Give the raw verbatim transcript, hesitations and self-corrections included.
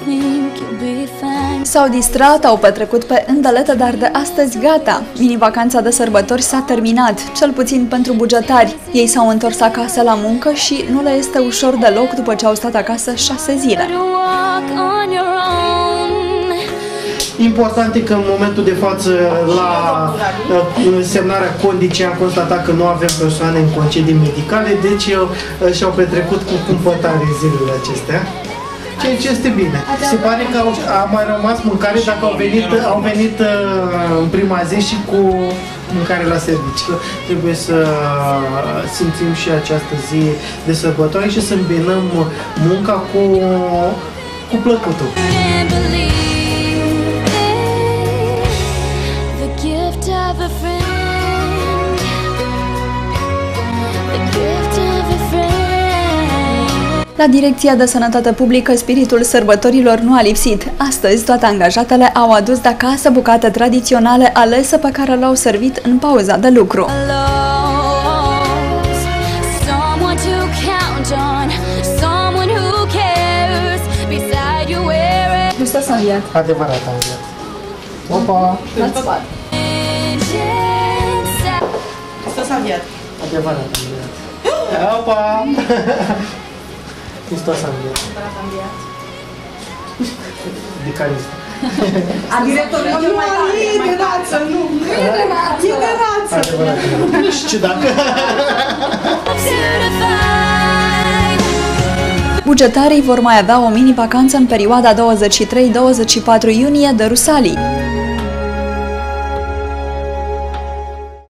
S-au distrat, au petrecut pe îndelete, dar de astăzi gata. Mini-vacanța de sărbători s-a terminat, cel puțin pentru bugetari. Ei s-au întors acasă la muncă și nu le este ușor deloc după ce au stat acasă șase zile. Important e că în momentul de față, la semnarea condicii, am constatat că nu avem persoane în concedii medicale, deci și-au petrecut cu cumpătare zilele acestea. Ceea ce este bine. Se pare că au, a mai rămas mâncare dacă au venit, au venit în prima zi și cu mâncare la serviciu. Trebuie să simțim și această zi de sărbătoare și să îmbinăm munca cu, cu plăcutul. La Direcția de Sănătate Publică, spiritul sărbătorilor nu a lipsit. Astăzi, toate angajatele au adus de acasă bucate tradiționale alese pe care le-au servit în pauza de lucru. Hristos a înviat. Adevărat a înviat. Opa! L-ați spart. Hristos a înviat. Adevărat a înviat. Opa! Hristos a înviat. De care este? A directorul nu, e de rață, nu. E de rață. E de rață. Adevărat. Și dacă... Bugetarii vor mai avea o mini-vacanță în perioada douăzeci și trei douăzeci și patru iunie de Rusalii.